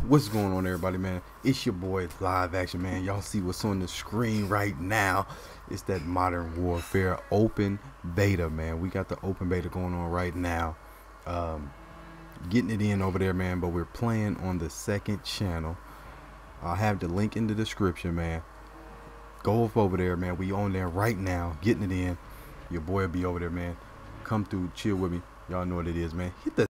What's going on, everybody, man? It's your boy Live Action, man. Y'all see what's on the screen right now. It's that Modern Warfare open beta, man. We got the open beta going on right now. Getting it in over there, man, but we're playing on the second channel. I'll have the link in the description, man. Go up over there, man. We on there right now, getting it in. Your boy will be over there, man. Come through, chill with me. Y'all know what it is, man. Hit the